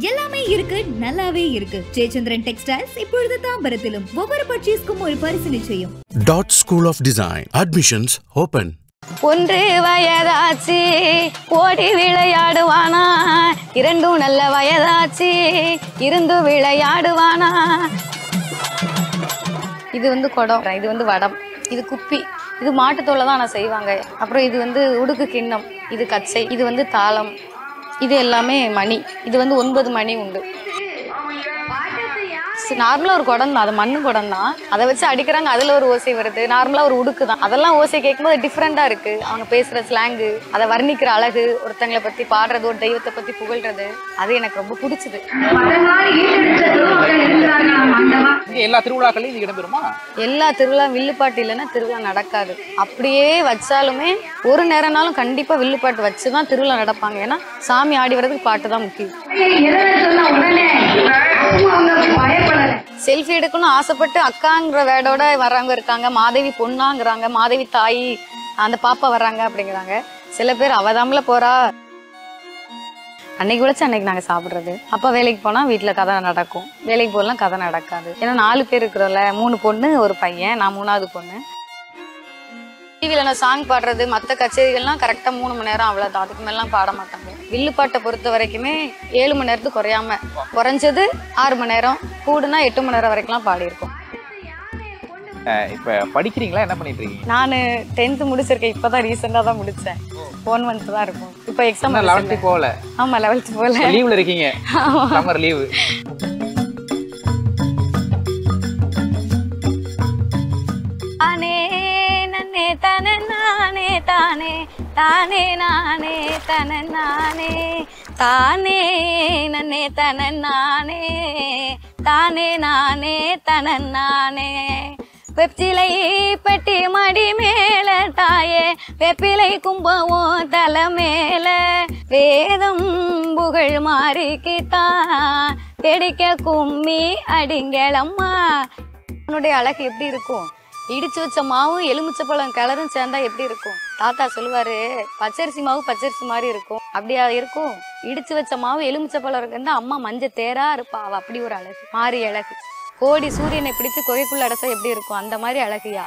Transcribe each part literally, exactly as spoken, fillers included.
எல்லாமே இருக்கு, நல்லாவே இருக்கு. ஜெயச்சந்திரன் டெக்ஸ்டைல்ஸ் இப்பொழுது தாம்பரத்திலும் ஒவ்வொரு பர்ச்சேஸ்க்கும் ஒரு பரிசு நிச்சயம். Dot school of design admissions open. ஒன்று வயதாச்சு ஓடி விளையாடுவானா, இரண்டும் நல்ல வயதாச்சு இருந்து விளையாடுவானா. இது வந்து குடம், இது வந்து வடம், இது குப்பி, இது மாட்டுத்தோலை தான் நான் செய்வாங்க. அப்புறம் இது வந்து உடுக்கு கிண்ணம், இது கச்சை, இது வந்து தாளம், இது எல்லாமே மணி. இது வந்து ஒன்பது மணி உண்டு. நார்மலாக ஒரு குடம் தான், அது மண்ணு குடம் தான். அதை வச்சு அடிக்கிறாங்க, அதில் ஒரு ஓசை வருது. நார்மலாக ஒரு உடுக்கு தான். அதெல்லாம் ஓசை கேட்கும்போது டிஃப்ரெண்ட்டாக இருக்குது. அவங்க பேசுகிற ஸ்லாங்கு, அதை வர்ணிக்கிற அழகு, ஒருத்தங்களை பற்றி பாடுறது, ஒரு தெய்வத்தை பற்றி புகழ்றது, அது எனக்கு ரொம்ப பிடிச்சது. எல்லா திருவிழாக்களையும் இது இடம்பெறுமா? எல்லா திருவிழா வில்லுப்பாட்டு இல்லைன்னா திருவிழா நடக்காது. அப்படியே வச்சாலுமே ஒரு நேரம்னாலும் கண்டிப்பாக வில்லுப்பாட்டு வச்சு தான் திருவிழா நடப்பாங்க. ஏன்னா சாமி ஆடி வர்றதுக்கு பாட்டு தான் முக்கியம். செல்ஃபி எடுக்கணும்னு ஆசைப்பட்டு அக்காங்கிற வேடோட வர்றவங்க இருக்காங்க. மாதவி பொண்ணாங்கிறாங்க, மாதவி தாய் அந்த பாப்பா வர்றாங்க அப்படிங்கிறாங்க. சில பேர் அவதாமல போறா, அன்னைக்கு உழைச்சு அன்னைக்கு நாங்கள் சாப்பிட்றது. அப்பா வேலைக்கு போனால் வீட்டில் கதை நடக்கும், வேலைக்கு போகலாம் கதை நடக்காது. ஏன்னா நாலு பேர் இருக்கிறோம்ல, மூணு பொண்ணு ஒரு பையன், நான் மூணாவது பொண்ணு. டிவியில் நான் சாங் பாடுறது, மற்ற கச்சேரிகள்லாம் கரெக்டாக மூணு மணி நேரம் அவ்வளோதான், அதுக்கு மேலாம் பாட மாட்டாங்க. வில்லுப்பாட்டை பொறுத்த வரைக்குமே ஏழு மணி நேரத்துக்கு குறையாம, குறைஞ்சது ஆறு மணி நேரம், கூடுனா எட்டு மணி நேரம் வரைக்கும்லாம் பாடியிருக்கோம். இப்போ படிக்கிறீங்களா, என்ன பண்ணிட்டு இருக்கீங்க? நான் டென்த்து முடிச்சிருக்கேன், இப்போ தான் ரீசெண்டாக தான் முடித்தேன். ஒன் மந்த் தான் இருக்கும். இப்போ எக்ஸாம் லெவல்த்து போகல? ஆமாம், லெவல்த்து போகல, லீவில் இருக்கீங்க, சம்மர் லீவு. தானே நன்னே தானே நானே தானே தானே நானே தன நானே தானே நன்னே தன நானே தானே நானே தன நானே. வெப்பிலை பெட்டி மடி மேல தாயே, வெப்பிலை கும்பவும் தலை மேல, வேதம் புகழ் மாறிக்கித்தான் வெடிக்க கும்மி அடிங்களம்மா. உன்னுடைய அழகு எப்படி இருக்கும்? இடிச்சு வச்ச மாவும் எலுமிச்சை பழம் கிளறும் சேர்ந்தா எப்படி இருக்கும்? தாத்தா சொல்லுவாரு, பச்சரிசி மாவு பச்சரிசி மாதிரி இருக்கும். அப்படியா இருக்கும்? இடிச்சு வச்ச மாவு எலுமிச்சை பழம் இருந்தா அம்மா மஞ்ச தேரா இருப்பா. அவ அப்படி ஒரு அழகு, மாறி அழகு. கோடி சூரியனை பிடிச்சு கொகைக்குள்ள அடைச்சா எப்படி இருக்கும்? அந்த மாதிரி அழகுயா.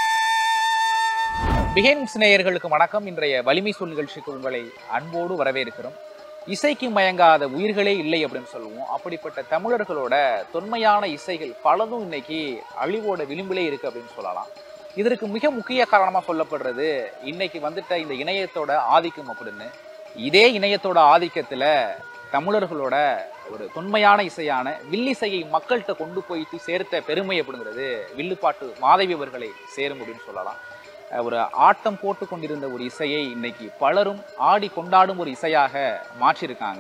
பிஹைண்ட்வுட்ஸ் நேயர்களுக்கு வணக்கம். இன்றைய வலிமை சொல் நிகழ்ச்சிக்கு உங்களை அன்போடு வரவேற்கிறோம். இசைக்கு மயங்காத உயிர்களே இல்லை அப்படின்னு சொல்லுவோம். அப்படிப்பட்ட தமிழர்களோட தொன்மையான இசைகள் பலதும் இன்னைக்கு அழிவோட விளிம்பிலே இருக்கு அப்படின்னு சொல்லலாம். இதற்கு மிக முக்கிய காரணமா சொல்லப்படுறது இன்னைக்கு வந்துட்ட இந்த இணையத்தோட ஆதிக்கம் அப்படின்னு. இதே இணையத்தோட ஆதிக்கத்துல தமிழர்களோட ஒரு தொன்மையான இசையான வில்லிசையை மக்கள்கிட்ட கொண்டு போய் சேர்த்த பெருமை அப்படிங்கிறது வில்லுப்பாட்டு மாதவி அவர்களை சேரும் அப்படின்னு சொல்லலாம். ஒரு ஆட்டம் போட்டு கொண்டிருந்த ஒரு இசையை இன்னைக்கு பலரும் ஆடி கொண்டாடும் ஒரு இசையாக மாற்றியிருக்காங்க.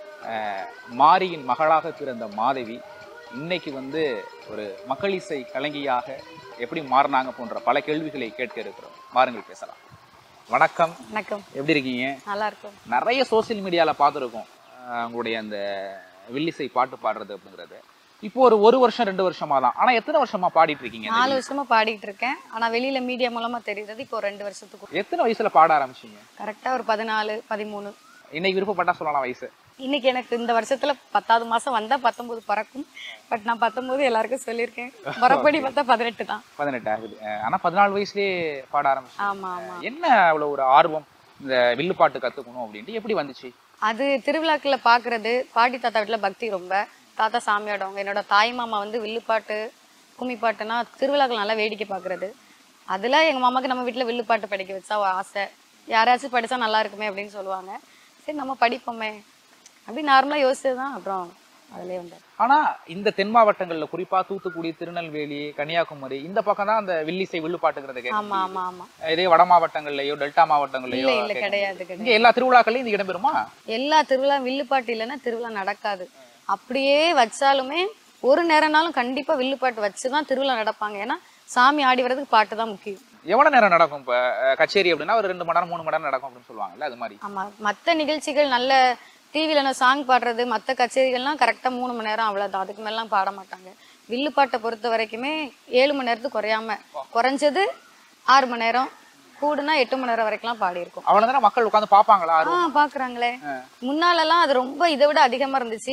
மாரியின் மகளாக பிறந்த மாதவி இன்னைக்கு வந்து ஒரு மக்கள் இசை கலைஞியாக எப்படி மாறினாங்க போன்ற பல கேள்விகளை கேட்க இருக்கிறோம். வாருங்கள் பேசலாம். வணக்கம். வணக்கம். எப்படி இருக்கீங்க? நல்லா இருக்கும். நிறைய சோசியல் மீடியால பார்த்துருக்கோம் உங்களுடைய அந்த வில்லிசை பாட்டு பாடுறது அப்படிங்கிறது. இப்போ ஒரு ஒரு வருஷம் ரெண்டு வருஷமா தான். ஆனா எத்தனை வருஷமா பாடிட்டு இருக்கீங்க? நாலு வருஷமா பாடிட்டு இருக்கேன். ஆனா வெளியில மீடியா மூலமா தெரியுது இப்போ ரெண்டு வருஷத்துக்கு. எத்தனை வயசுல பாட ஆரம்பிச்சீங்க? கரெக்டா ஒரு பதினாலு பதிமூணு. இன்னைக்கு விருப்பப்பட்டா சொல்லலாம் வயசு. இன்னைக்கு எனக்கு இந்த வருஷத்துல பத்தாவது மாசம் வந்தா பத்தொன்பது பறக்கும். பட் நான் பத்தொன்பது எல்லாருக்கும் சொல்லியிருக்கேன். மறுபடி பார்த்தா பதினெட்டு தான். பதினெட்டு ஆகுது. ஆனா பதினாலு வயசுலயே பாட ஆரம்பிச்சேன். ஆமா ஆமா. என்ன அவ்வளவு ஒரு ஆர்வம் இந்த வில்லு பாட்டு கத்துக்கணும் அப்படின்ட்டு எப்படி வந்துச்சு? அது திருவிழாக்குள்ள பாக்குறது. பாட்டி தாத்தா வீட்டுல பக்தி ரொம்ப. தாத்தா சாமி ஆடுவாங்க. என்னோட தாய் மாமா வந்து வில்லுப்பாட்டு கும்மிப்பாட்டுனா திருவிழாக்கள் நல்லா வேடிக்கை பார்க்குறது. அதில் எங்கள் மாமாவுக்கு நம்ம வீட்டில் வில்லுப்பாட்டு படிக்க வச்சா ஆசை. யாராச்சும் படித்தா நல்லா இருக்குமே அப்படின்னு சொல்லுவாங்க. சரி நம்ம படிப்போமே அப்படி நார்மலாக யோசிச்சு தான் அப்புறம் அதிலே வந்தேன். ஆனால் இந்த தென் மாவட்டங்களில் குறிப்பாக தூத்துக்குடி, திருநெல்வேலி, கன்னியாகுமரி இந்த பக்கம் தான் அந்த வில்லிசை வில்லுப்பாட்டுங்கிறது. ஆமாம் ஆமாம் ஆமாம். இதே வட மாவட்டங்கள்லையோ டெல்டா மாவட்டங்கள்லையோ இல்லை இல்லை கிடையாது கிடையாது. எல்லா திருவிழாக்களையும் இது இடம்பெறுமா? எல்லா திருவிழா வில்லுப்பாட்டு இல்லைன்னா திருவிழா நடக்காது. அப்படியே வச்சாலுமே ஒரு நேரம்னாலும் கண்டிப்பா வில்லுப்பாட்டு வச்சுதான் திருவிழா நடப்பாங்க. ஏன்னா சாமி ஆடி வர்றதுக்கு பாட்டு தான் முக்கியம். எவ்வளவு நேரம் நடக்கும்? இப்ப கச்சேரி அப்படின்னா ஒரு ரெண்டு மணி நேரம் மூணு மணி நேரம் நடக்கும் அப்படின்னு சொல்லுவாங்கல்ல, அது மாதிரி? ஆமா, மற்ற நிகழ்ச்சிகள் நல்ல டிவியில நான் சாங் பாடுறது, மற்ற கச்சேரிகள்லாம் கரெக்டா மூணு மணி நேரம் அவ்வளவுதான், அதுக்கு மேலாம் பாட மாட்டாங்க. வில்லுப்பாட்டை பொறுத்த வரைக்குமே ஏழு மணி நேரத்துக்கு குறையாம, குறைஞ்சது ஆறு மணி நேரம், கூடுனா எட்டு மணி நேரம் வரைக்கும் பாடி இருக்கும். அவ்வளவு நேரம் மக்கள் உட்கார்ந்து பாப்பாங்களா? ஆஹ் பாக்குறாங்களே. முன்னாலெல்லாம் அது ரொம்ப இதை விட அதிகமா இருந்துச்சு.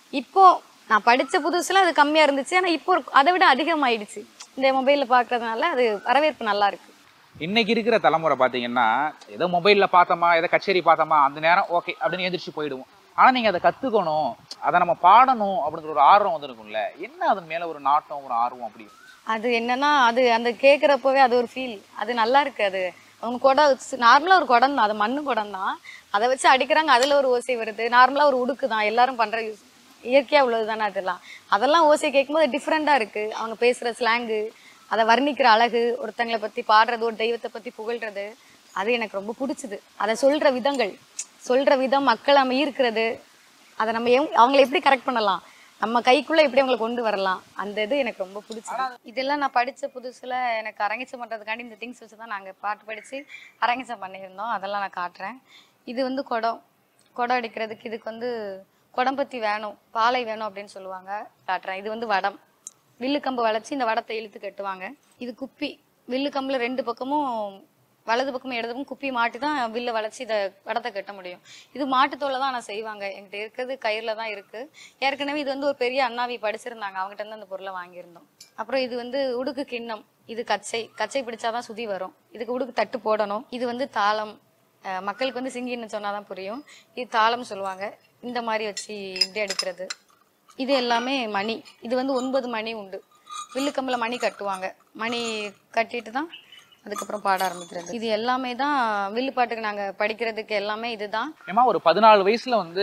இப்போ நான் படிச்ச புதுசுல அது கம்மியா இருந்துச்சு, ஆனா இப்போ அதை விட அதிகமாயிடுச்சு. இந்த மொபைல்ல பாக்குறதுனால அது வரவேற்பு நல்லா இருக்கு. இன்னைக்கு இருக்கிற தலைமுறை பாத்தீங்கன்னா ஏதோ மொபைல்ல பார்த்தோமா, ஏதோ கச்சேரி பார்த்தோமா, அந்த நேரம் ஓகே அப்படின்னு எந்திரிச்சு போயிடுவோம். ஆனா நீங்க அதை கத்துக்கணும், அதை நம்ம பாடணும் அப்படிங்கிற ஒரு ஆர்வம் வந்துருக்கும்ல, என்ன அதன் மேல ஒரு நாட்டம், ஒரு ஆர்வம் அப்படி? அது என்னன்னா அது அந்த கேட்குறப்பவே அது ஒரு ஃபீல், அது நல்லா இருக்கு. அது அவங்க குடம் நார்மலாக ஒரு குடம் தான், அது மண்ணு குடம் தான், அதை வச்சு அடிக்கிறாங்க, அதில் ஒரு ஓசை வருது. நார்மலாக ஒரு உடுக்கு தான், எல்லாரும் பண்ணுற இயற்கையாக உள்ளது தானே அதெல்லாம். அதெல்லாம் ஓசை கேட்கும்போது டிஃப்ரெண்ட்டாக இருக்குது. அவங்க பேசுகிற ஸ்லாங்கு, அதை வர்ணிக்கிற அழகு, ஒருத்தங்களை பற்றி பாடுறது, ஒரு தெய்வத்தை பற்றி புகழ்றது, அது எனக்கு ரொம்ப பிடிச்சிது. அதை சொல்கிற விதங்கள், சொல்கிற விதம், மக்களை நம்ம ஈர்க்கிறது, அதை நம்ம எவ் அவங்கள எப்படி கரெக்ட் பண்ணலாம், நம்ம கைக்குள்ள எப்படி அவங்களை கொண்டு வரலாம், அந்த இது எனக்கு ரொம்ப பிடிச்சது. இதெல்லாம் நான் படித்த புதுசில் எனக்கு அரங்கேற்றம் பண்ணுறதுக்காண்டி இந்த திங்ஸ் வச்சு தான் நாங்கள் பாட்டு படித்து அரங்கேற்றம் பண்ணியிருந்தோம். அதெல்லாம் நான் காட்டுறேன். இது வந்து குடம், குடம் அடிக்கிறதுக்கு இதுக்கு வந்து குடம் பற்றி வேணும், பாலை வேணும் அப்படின்னு சொல்லுவாங்க. காட்டுறேன். இது வந்து வடம், வில்லுக்கம்பு வளைச்சி இந்த வடத்தை இழுத்து கட்டுவாங்க. இது குப்பி, வில்லுக்கம்பில் ரெண்டு பக்கமும் வலது பக்கமும் இடது பக்கம் குப்பி மாட்டி தான் வில்லை வளைச்சி இதை வடத்தை கட்ட முடியும். இது மாட்டுத்தோலை தான் நான் செய்வாங்க. என்கிட்ட இருக்கிறது கயிறில் தான் இருக்குது. ஏற்கனவே இது வந்து ஒரு பெரிய அண்ணாவி படிச்சிருந்தாங்க, அவங்ககிட்ட இருந்து அந்த பொருளை வாங்கியிருந்தோம். அப்புறம் இது வந்து உடுக்கு கிண்ணம், இது கச்சை, கச்சை பிடிச்சாதான் சுதி வரும். இதுக்கு உடுக்கு தட்டு போடணும். இது வந்து தாளம், மக்களுக்கு வந்து சிங்கின்னு சொன்னாதான் புரியும். இது தாளம் சொல்லுவாங்க. இந்த மாதிரி வச்சு இப்படி அடிக்கிறது. இது எல்லாமே மணி, இது வந்து ஒன்பது மணி உண்டு. வில்லுக்கம்பில் மணி கட்டுவாங்க, மணி கட்டிட்டு தான் அதுக்கப்புறம் பாட ஆரம்பிக்கிறது. இது எல்லாமே தான் வில்லு பாட்டுக்கு நாங்கள் படிக்கிறதுக்கு எல்லாமே இதுதான். ஏமா ஒரு பதினாலு வயசுல வந்து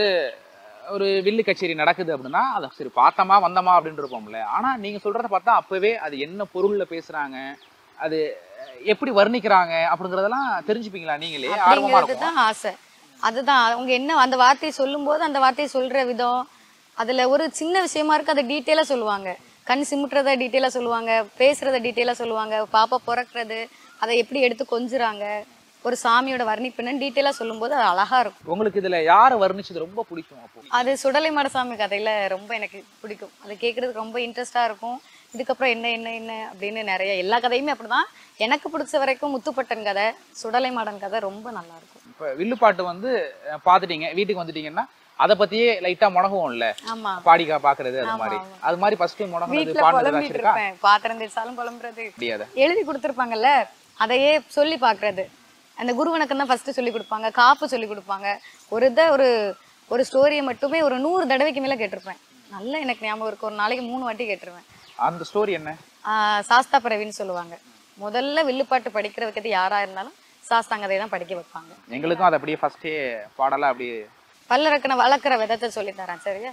ஒரு வில்லு கச்சேரி நடக்குது அப்படின்னா அதை சரி பார்த்தமா வந்தமா அப்படின்னு இருப்போம்ல. ஆனா நீங்க சொல்றத பார்த்தா அப்பவே அது என்ன பொருள்ல பேசுறாங்க, அது எப்படி வர்ணிக்கிறாங்க அப்படிங்கறதெல்லாம் தெரிஞ்சுப்பீங்களா நீங்களே? ஆர்வமா இருக்கும். ஆசை அதுதான். அவங்க என்ன அந்த வார்த்தையை சொல்லும் போது அந்த வார்த்தையை சொல்ற விதம், அதுல ஒரு சின்ன விஷயமா இருக்கு, அதை டீட்டெயிலா சொல்லுவாங்க. கண் சிமிட்டுறத டீட்டெயிலா சொல்லுவாங்க, பேசுறத டீட்டெயிலா சொல்லுவாங்க, பாப்பா பிறக்கிறது அதை எப்படி எடுத்து கொஞ்சுறாங்க, ஒரு சாமியோட வர்ணிப்புன்னு டீட்டெயிலா சொல்லும் போது அது அழகா இருக்கும். உங்களுக்கு இதுல யாரை வர்ணிச்சது ரொம்ப பிடிக்கும்? அப்போ அது சுடலை மாடசாமி கதையில ரொம்ப எனக்கு பிடிக்கும். அதை கேட்கறதுக்கு ரொம்ப இன்ட்ரெஸ்டா இருக்கும். இதுக்கப்புறம் என்ன என்ன என்ன அப்படின்னு நிறைய எல்லா கதையுமே அப்படிதான். எனக்கு பிடிச்ச வரைக்கும் முத்துப்பட்டன் கதை, சுடலை மாடன் கதை ரொம்ப நல்லா இருக்கும். இப்ப வில்லுப்பாட்டு வந்து பாத்துட்டீங்க, வீட்டுக்கு வந்துட்டீங்கன்னா அதை பத்தியே லைட்டா முடகுவோம்ல, பாடிக்கா பாக்குறது, அது மாதிரி அது மாதிரி ஃபர்ஸ்ட் முடகுறது பாடுறது இருக்கா? பாத்திரம் தேய்ச்சாலும் புலம்புறது, எழுதி கொடுத்துருப்பாங்கல்ல அதையே சொல்லி பாக்குறது. அந்த குரு வணக்கம் தான் ஃபர்ஸ்ட் சொல்லி கொடுப்பாங்க, காப்பு சொல்லி கொடுப்பாங்க. ஒரு இதை ஒரு ஒரு ஸ்டோரியை மட்டுமே ஒரு நூறு தடவைக்கு மேல கேட்டிருப்பேன். நல்லா எனக்கு ஞாபகம் இருக்கு, ஒரு நாளைக்கு மூணு வாட்டி கேட்டுருவேன். அந்த ஸ்டோரி என்ன? சாஸ்தா பிறவின்னு சொல்லுவாங்க. முதல்ல வில்லுப்பாட்டு படிக்கிற வைக்கிறது யாரா இருந்தாலும் சாஸ்தாங்கதை தான் படிக்க வைப்பாங்க. எங்களுக்கும் அதை அப்படியே ஃபர்ஸ்டே பாடலாம், அப்படியே பல்லரக்கனை வளர்க்குற விதத்தை சொல்லி தரேன். சரியா?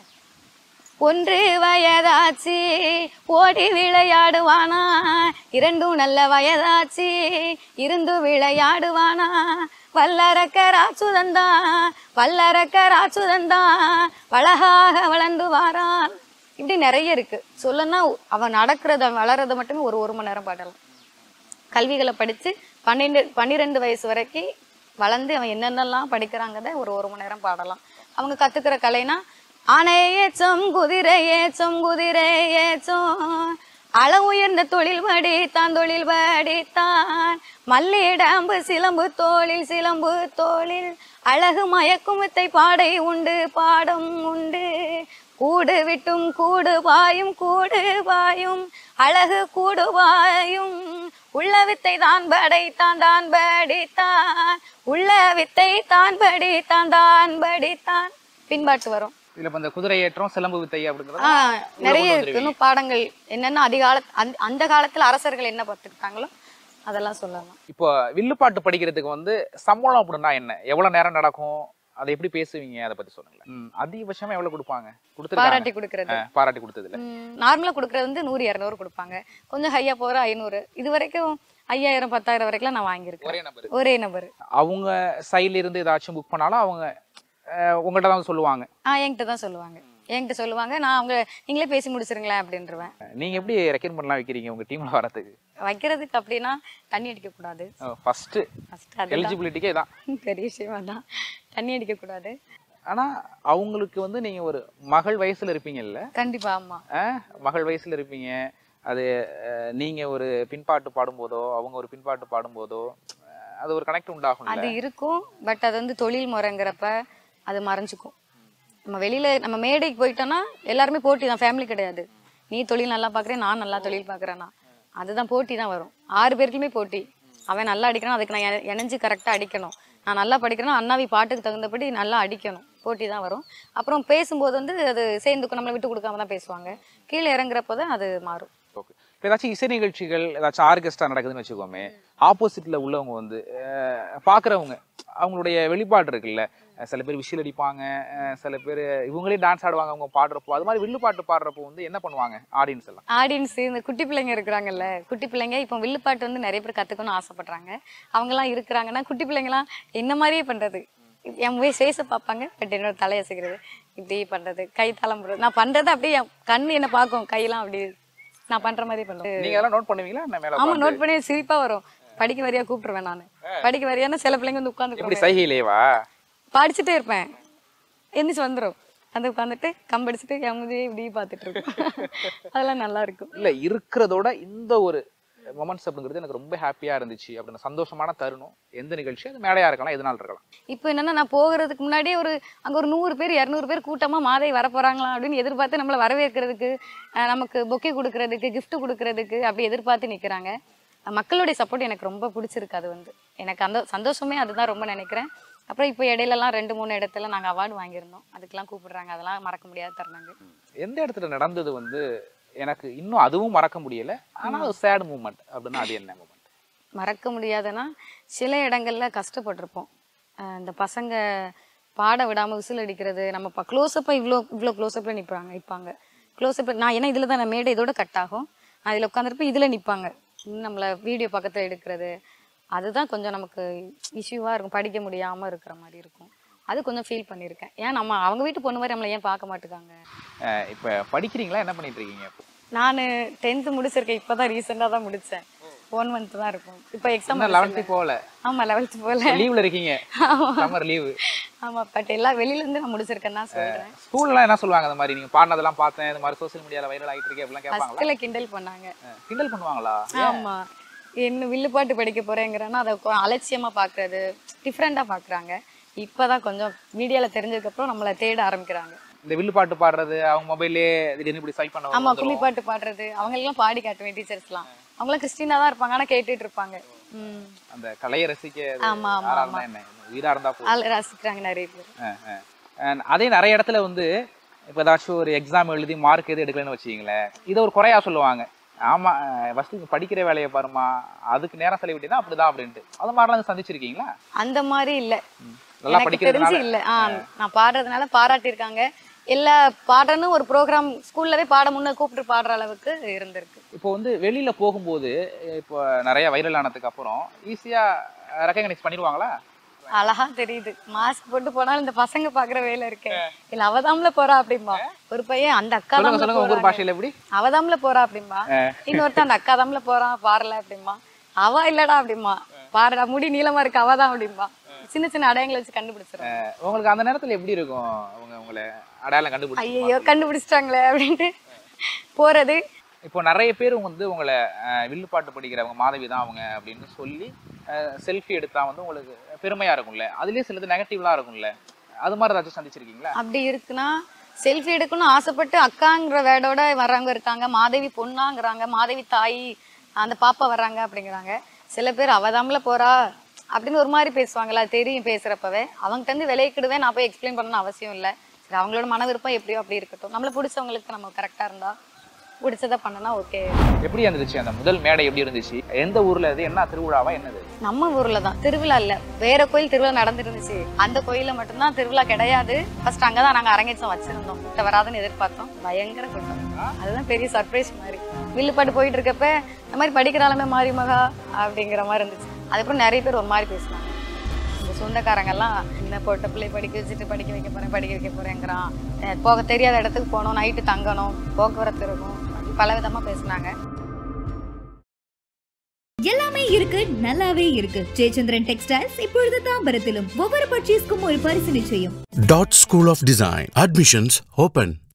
ஒன்று வயதாச்சு ஓடி விளையாடுவானா, இரண்டும் நல்ல வயதாச்சு இருந்து விளையாடுவானா, வல்லரக்க ராச்சுதந்தா வல்லரக்க ராச்சுதந்தா வளகாக வளர்ந்து வாரான். இப்படி நிறைய இருக்கு சொல்லனா. அவன் நடக்கிறத வளர்றத மட்டுமே ஒரு ஒரு மணி நேரம் பாடலாம். கல்விகளை படிச்சு பன்னெண்டு பன்னிரெண்டு வயசு வரைக்கும் வளர்ந்து அவன் என்னென்னலாம் படிக்கிறாங்கத ஒரு ஒரு மணி நேரம் பாடலாம். அவங்க கத்துக்கிற கலைனா ஆனை ஏச்சம் குதிரை ஏச்சம் குதிரை ஏச்சம் அள உயர்ந்த தொழில் படித்தான் தொழில் படித்தான் மல்லிடம்பு சிலம்பு தோளில் சிலம்பு தோளில் அழகு மயக்கும் வித்தை பாடை உண்டு பாடம் உண்டு கூடு விட்டும் கூடு பாயும் கூடு பாயும் அழகு கூடு பாயும் உள்ள வித்தை தான் படித்தான் தான் படித்தான் உள்ள வித்தை தான் படித்தான் தான் படித்தான். பின்பாட்டு வரும். இதுல இந்த குதிரை ஏற்றம், சிலம்பு வித்தை அப்படிங்கிறது நிறைய இருக்கு. இன்னும் பாடங்கள் என்னென்ன அதிகால அந்த காலத்துல அரசர்கள் என்ன பார்த்துக்கிட்டாங்களோ அதெல்லாம் சொல்லலாம். இப்போ வில்லுப்பாட்டு படிக்கிறதுக்கு வந்து சம்பளம் அப்படின்னா என்ன, எவ்வளவு நேரம் நடக்கும், அதை எப்படி பேசுவீங்க, அதை பத்தி சொல்லுங்களேன். அதிகபட்சமா எவ்வளவு கொடுப்பாங்க? பாராட்டி கொடுக்கறது, பாராட்டி கொடுத்ததுல நார்மலா கொடுக்கறது வந்து நூறு இருநூறு கொடுப்பாங்க. கொஞ்சம் ஹையா போற ஐநூறு, இது வரைக்கும் ஐயாயிரம் பத்தாயிரம் வரைக்கும் நான் வாங்கியிருக்கேன். ஒரே நபர் ஒரே நபர் அவங்க சைட்ல இருந்து ஏதாச்சும் புக் பண்ணாலும் அவங்க உங்கள்கிட்ட தான் சொல்லுவாங்க? ஆ என்கிட்ட தான் சொல்லுவாங்க. என்கிட்ட சொல்லுவாங்க, நான் அவங்க நீங்களே பேசி முடிச்சிருங்களேன் அப்படின்றவேன். நீங்க எப்படி ரெக்கமெண்ட் வைக்கிறீங்க உங்க டீம்ல வரதுக்கு? வைக்கிறதுக்கு அப்படின்னா தண்ணி அடிக்க கூடாது. ஃபர்ஸ்ட் ஃபர்ஸ்ட் எலிஜிபிலிட்டிக்கே தான் பெரிய விஷயமா தான், தண்ணி அடிக்க கூடாது. ஆனா அவங்களுக்கு வந்து நீங்க ஒரு மகள் வயசுல இருப்பீங்கல்ல? கண்டிப்பா. ஆமா, மகள் வயசுல இருப்பீங்க. அது நீங்க ஒரு பின்பாட்டு பாடும்போதோ அவங்க ஒரு பின்பாட்டு பாடும்போதோ அது ஒரு கனெக்ட் உண்டாகும். அது இருக்கும். பட் அது வந்து தொழில் முறைங்கிறப்ப அது மறைஞ்சுக்கும். நம்ம வெளியில நம்ம மேடைக்கு போயிட்டோம்னா எல்லாருமே போட்டி தான், ஃபேமிலி கிடையாது. நீ தொழில் நல்லா பாக்குறேன், நான் நல்லா தொழில் பாக்குறேன்னா அதுதான் போட்டி தான் வரும். ஆறு பேருக்குமே போட்டி. அவன் நல்லா அடிக்கணும், அதுக்கு நான் இணைஞ்சு கரெக்டா அடிக்கணும். நான் நல்லா படிக்கிறேன்னா அண்ணாவி பாட்டுக்கு தகுந்தபடி நல்லா அடிக்கணும். போட்டி தான் வரும். அப்புறம் பேசும்போது வந்து அது சேர்ந்துக்கும், நம்மளை விட்டு கொடுக்காம தான் பேசுவாங்க. கீழே இறங்குறப்போ தான் அது மாறும். ஓகே. இப்போ ஏதாச்சும் இசை நிகழ்ச்சிகள் ஏதாச்சும் ஆர்கெஸ்ட்ரா நடக்குதுன்னு வச்சுக்கோமே, ஆப்போசிட்ல உள்ளவங்க வந்து பாக்குறவங்க அவங்களுடைய வெளிப்பாடு இருக்குல்ல, சில பேர் விஷயம் அடிப்பாங்க, சில பேர் இவங்களே டான்ஸ் ஆடுவாங்க அவங்க பாடுறப்போ. அது மாதிரி வில்லுப்பாட்டு பாடுறப்போ வந்து என்ன பண்ணுவாங்க ஆடியன்ஸ் எல்லாம்? ஆடியன்ஸ் இந்த குட்டி பிள்ளைங்க இருக்கிறாங்கல்ல, குட்டி பிள்ளைங்க இப்போ வில்லுப்பாட்டு வந்து நிறைய பேர் கத்துக்கணும்னு ஆசைப்படுறாங்க. அவங்கலாம் இருக்கிறாங்கன்னா குட்டி பிள்ளைங்கலாம் என்ன மாதிரியே பண்றது, என் ஃபேஸை பார்ப்பாங்க, பட் என்னோட தலையை செய்கிறது இப்படி பண்றது, கை தளம் போடுறது, நான் பண்றது அப்படியே என் கண்ணு என்ன பார்க்கும், கையெல்லாம் அப்படி நான் பண்ற மாதிரி பண்ணுவேன். நீங்க எல்லாம் நோட் பண்ணுவீங்களா? ஆமா, நோட் பண்ணி சிரிப்பா வரும். படிக்க வரியா கூப்பிட்டுருவேன் நானு. படிக்க வரியானா சில பிள்ளைங்க வந்து உட்காந்து சைகையிலேவா படிச்சுட்டே இருப்பேன், எந்திரிச்சு வந்துடும், வந்து உட்காந்துட்டு கம்படிச்சுட்டு அவங்க இப்படி பார்த்துட்டு இருக்கும். அதெல்லாம் நல்லா இருக்கும். இல்ல இருக்கிறதோட இந்த ஒரு மொமெண்ட்ஸ் அப்படிங்கிறது எனக்கு ரொம்ப ஹாப்பியா இருந்துச்சு அப்படின்னு சந்தோஷமான தருணம். எந்த நிகழ்ச்சி அது மேடையா இருக்கலாம், எதனால இருக்கலாம். இப்போ என்னன்னா நான் போகிறதுக்கு முன்னாடியே ஒரு அங்க ஒரு நூறு பேர் இருநூறு பேர் கூட்டமா மாதை வர போறாங்களா அப்படின்னு எதிர்பார்த்து நம்மளை வரவேற்கிறதுக்கு, நமக்கு பொக்கே கொடுக்கறதுக்கு, கிஃப்ட் கொடுக்கறதுக்கு அப்படி எதிர்பார்த்து நிக்கிறாங்க. மக்களுடைய சப்போர்ட் எனக்கு ரொம்ப பிடிச்சிருக்கு. அது வந்து எனக்கு அந்த சந்தோஷமே அதுதான் ரொம்ப நினைக்கிறேன். அப்புறம் இப்போ இடையிலலாம் ரெண்டு மூணு இடத்துல நாங்கள் அவார்டு வாங்கியிருந்தோம், அதுக்கெல்லாம் கூப்பிடுறாங்க. அதெல்லாம் மறக்க முடியாத தருணங்க. எந்த இடத்துல நடந்தது வந்து எனக்கு இன்னும் அதுவும் மறக்க முடியல, ஆனால் ஒரு சேட் மூமெண்ட் அப்படின்னா அது என்ன மூமெண்ட்? மறக்க முடியாதுன்னா சில இடங்கள்ல கஷ்டப்பட்டிருப்போம். இந்த பசங்க பாட விடாமல் விசில் அடிக்கிறது, நம்ம க்ளோஸ்அப்பாக இவ்வளோ இவ்வளோ க்ளோஸ்அப்பில் நிற்பாங்க நிற்பாங்க க்ளோஸ்அப். நான் ஏன்னா இதில் தான் நான் மேடை இதோட கட் ஆகும், நான் இதில் உட்காந்துருப்பேன், இதில் நிற்பாங்க, நம்மளை வீடியோ பக்கத்தில் எடுக்கிறது. அதுதான் கொஞ்சம் நமக்கு இஷ்யூவாக இருக்கும், படிக்க முடியாமல் இருக்கிற மாதிரி இருக்கும். அது கொஞ்சம் ஃபீல் பண்ணியிருக்கேன். ஏன் நம்ம அவங்க வீட்டு பொண்ணு மாதிரி நம்மளை ஏன் பார்க்க மாட்டேங்காங்க. இப்போ படிக்கிறீங்களா, என்ன பண்ணிட்டு இருக்கீங்க? நான் டென்த்து முடிச்சிருக்கேன், இப்போ தான் ரீசெண்டாக தான் முடித்தேன். ஒன் மந்த் தான் இருக்கும். இப்போ எக்ஸாம் லெவன்த்து போகல? ஆமாம், லெவல்த்து போகல, லீவில் இருக்கீங்க, சம்மர் லீவு. ஆமாம், பட் எல்லாம் வெளியிலேருந்து நான் முடிச்சிருக்கேன்னு தான் சொல்கிறேன். ஸ்கூல்லாம் என்ன சொல்லுவாங்க? அந்த மாதிரி நீங்கள் பாடினதெல்லாம் பார்த்தேன், இந்த மாதிரி சோசியல் மீடியாவில் வைரல் ஆகிட்டு இருக்கேன் அப்படிலாம் கேட்பாங்க. ஃபஸ்ட்டில் கிண்டல் பண்ணாங்க. கிண்டல் பண்ணுவாங்களா? ஆமாம், என்ன வில்லுப்பாட்டு படிக்க போகிறேங்கிறேன்னா அதை அலட்சியமாக பார்க்குறது, டிஃப்ரெண்ட்டாக பார்க்குறாங்க. இப்போதான் கொஞ்சம் மீடியாவில் தெரிஞ்சதுக்கப்புறம் நம்மளை தேட ஆரம்பிக்கிறாங்க. இந்த வில்லுப்பாட்டு பாடுறது, அவங்க மொபைல்லே திடீர்னு இப்படி ஸ்வைப் பண்ண. ஆமாம், கும்மிப்பாட்டு பாடுறது, அவங்களெல்லாம் பாடி காட்டுவேன் டீச்சர்ஸ்லாம். அவங்களாம் கிறிஸ்டினா தான் இருப்பாங்க, ஆனால் கேட்டுட்டு இருப்பாங்க. ம், அந்த கலையை ரசிக்க ஆமா ஆமா என்ன வீடாக இருந்தால் போதும், ரசிக்கிறாங்க நிறைய பேர். அதே நிறைய இடத்துல வந்து இப்போ ஏதாச்சும் ஒரு எக்ஸாம் எழுதி மார்க் எதுவும் எடுக்கலன்னு வச்சுக்கிங்களேன், இதை ஒரு குறையா சொல்லுவாங்க. ஆமா, ஃபர்ஸ்ட் நீங்க படிக்கிற வேலையை பாருமா, அதுக்கு நேரம் செலவிட்டீங்கன்னா அப்படிதான் அப்படின்ட்டு. அது மாதிரிலாம் சந்திச்சிருக்கீங்களா? அந்த மாதிரி இல்ல, நல்லா எனக்கு தெரிஞ்சு படிக்கிறதுனால இல்ல. ஆஹ் நான் பாடுறதுனால பாராட்டியிருக்காங்க. எல்லா பாடுறன்னு ஒரு ப்ரோக்ராம் ஸ்கூல்லவே பாட முன்ன கூப்பிட்டு பாடுற அளவுக்கு இருந்திருக்கு. இப்போ வந்து வெளியில போகும்போது இப்போ நிறைய வைரல் ஆனதுக்கு அப்புறம் ஈஸியா ரெகக்னைஸ் பண்ணிடுவாங்களா? அழகா தெரியுது, மாஸ்க் போட்டு போனாலும் இந்த பசங்க பாக்குற வேலை இருக்கு. இல்ல அவதாம்ல போறா அப்படிம்பா ஒரு பையன், அந்த அக்கா தான் பாஷையில எப்படி அவதாம்ல போறா அப்படிம்பா. இன்னொருத்தன் அந்த அக்கா தாம்ல போறான் பாரல அப்படிம்பா. அவ இல்லடா அப்படிம்பா, பாருடா முடி நீளமா இருக்கு அவதான் அப்படிம்பா. சின்ன சின்ன அடையாளங்களை வச்சு கண்டுபிடிச்சிருக்காங்க. உங்களுக்கு அந்த நேரத்துல எப்படி இருக்கும்? அவங்க உங்களை அடையாளம் கண்டுபிடிச்சு ஐயோ கண்டுபிடிச்சிட்டாங்களே அப்படின்ட்டு போறது. இப்போ நிறைய பேர் வந்து உங்களை வில்லுப்பாட்டு படிக்கிறவங்க மாதவி தான் அவங்க அப்படின்னு சொல்லி செல்ஃபி எடுத்தா வந்து உங்களுக்கு பெருமையா இருக்கும்ல, அதுலயே சிலது நெகட்டிவ்லாம் இருக்கும்ல, அது மாதிரி ஏதாச்சும் சந்திச்சிருக்கீங்களா? அப்படி இருக்குன்னா செல்ஃபி எடுக்கணும்னு ஆசைப்பட்டு அக்காங்கிற வேர்டோட வர்றவங்க இருக்காங்க, மாதவி பொண்ணாங்கிறாங்க, மாதவி தாய் அந்த பாப்பா வர்றாங்க அப்படிங்கிறாங்க. சில பேர் அவதாம்ல போறா அப்படின்னு ஒரு மாதிரி பேசுவாங்களா, தெரியும் பேசுறப்பவே. அவங்ககிட்ட இருந்து விலைக்கிடுவேன், நான் போய் எக்ஸ்பிளைன் பண்ணணும்னு அவசியம் இல்லை. சரி, அவங்களோட மன விருப்பம் எப்படியோ அப்படி இருக்கட்டும். நம்மளை பிடிச்சவங்களுக்கு நம்ம கரெக்டா இருந்தா பிடிச்சதை பண்ணனா ஓகே. எப்படி இருந்துச்சு அந்த முதல் மேடை? எப்படி இருந்துச்சு? எந்த ஊர்ல அது? என்ன திருவிழாவா? என்னது? நம்ம ஊர்ல தான், திருவிழா இல்ல, வேற கோயில் திருவிழா நடந்துருந்துச்சு. அந்த கோயில மட்டும்தான் திருவிழா கிடையாது. ஃபர்ஸ்ட் அங்கதான் நாங்க அரங்கேற்றம் வச்சிருந்தோம், கிட்ட வராதுன்னு எதிர்பார்த்தோம். பயங்கர கூட்டம், அதுதான் பெரிய சர்ப்ரைஸ் மாதிரி. வில்லுப்பாட்டு போயிட்டு இருக்கப்ப இந்த மாதிரி படிக்கிறாலுமே மாறி மகா அப்படிங்கிற மாதிரி இருந்துச்சு. அதுக்கப்புறம் நிறைய பேர் ஒரு மாதிரி பேசினாங்க. இந்த சொந்தக்காரங்கெல்லாம் என்ன போட்ட பிள்ளை படிக்க வச்சுட்டு படிக்க வைக்க போறேன் படிக்க வைக்க போறேங்கிறான், போக தெரியாத இடத்துக்கு போகணும், நைட்டு தங்கணும், போக்குவரத்து இருக்கும், பல விதமா பேசினாங்க. எல்லாமே இருக்கு, நல்லாவே இருக்கு. ஜெயச்சந்திரன் டெக்ஸ்டைல்ஸ் இப்பொழுது தாம்பரத்திலும். ஒவ்வொரு பர்ச்சேஸ்க்கும் ஒரு பரிசு நிச்சயம். Dot School of Design. Admissions open.